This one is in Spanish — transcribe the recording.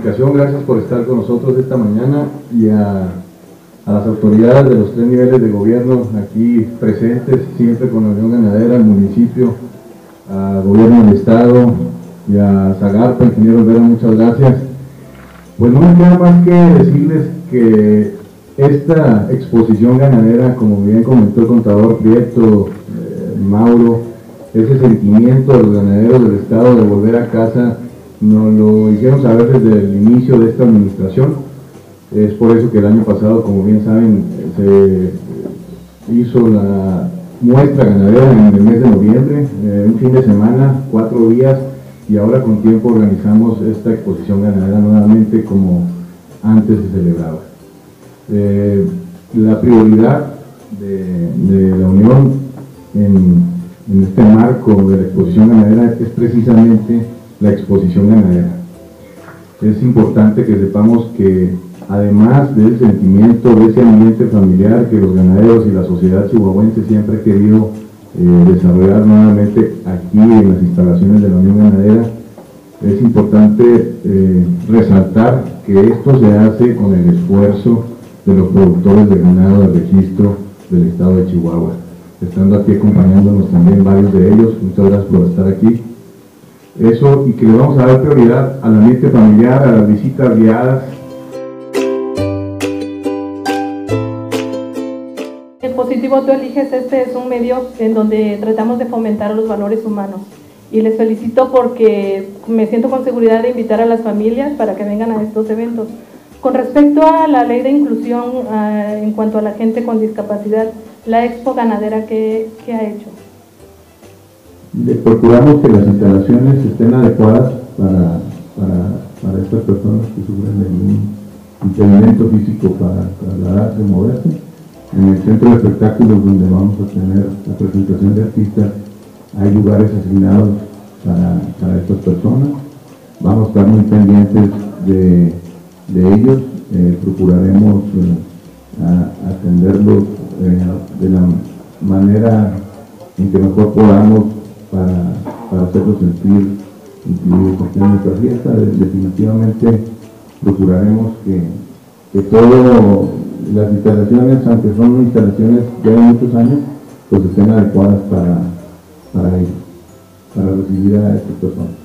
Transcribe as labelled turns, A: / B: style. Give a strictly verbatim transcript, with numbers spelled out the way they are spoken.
A: comunicación, gracias por estar con nosotros esta mañana, y a, a las autoridades de los tres niveles de gobierno aquí presentes, siempre con la Unión Ganadera, al municipio, al gobierno del estado y a Zagarpa, ingeniero Olvera, muchas gracias. Pues no me queda más que decirles que esta exposición ganadera, como bien comentó el contador Prieto, eh, Mauro, ese sentimiento de los ganaderos del estado de volver a casa, nos lo hicieron saber desde el inicio de esta administración. Es por eso que el año pasado, como bien saben, se hizo la muestra ganadera en el mes de noviembre, eh, un fin de semana, cuatro días, y ahora con tiempo organizamos esta exposición ganadera nuevamente como antes se celebraba. Eh, la prioridad de, de la Unión en, en este marco de la exposición ganadera es precisamente la exposición ganadera. Es importante que sepamos que además del sentimiento, de ese ambiente familiar que los ganaderos y la sociedad chihuahuense siempre ha querido eh, desarrollar nuevamente aquí en las instalaciones de la Unión Ganadera, es importante eh, resaltar que esto se hace con el esfuerzo de los productores de ganado de registro del estado de Chihuahua, estando aquí acompañándonos también varios de ellos. Muchas gracias por estar aquí. Eso, y que le vamos a dar prioridad al ambiente familiar, a las visitas guiadas.
B: El Positivo Tú Eliges Este es un medio en donde tratamos de fomentar los valores humanos, y les felicito porque me siento con seguridad de invitar a las familias para que vengan a estos eventos. Con respecto a la ley de inclusión uh, en cuanto a la gente con discapacidad, la Expo Ganadera, ¿qué, qué ha hecho?
C: Procuramos que las instalaciones estén adecuadas para, para, para estas personas que sufren de un impedimento físico para trasladarse, moverse. En el centro de espectáculos, donde vamos a tener la presentación de artistas, hay lugares asignados para, para estas personas. Vamos a estar muy pendientes de, de ellos, eh, procuraremos eh, a, atenderlos eh, de la manera en que mejor podamos para, para hacerlos sentir incluidos en nuestra fiesta. Definitivamente procuraremos que, que todas las instalaciones, aunque son instalaciones ya de muchos años, pues estén adecuadas para, para ellos, para recibir a estas personas.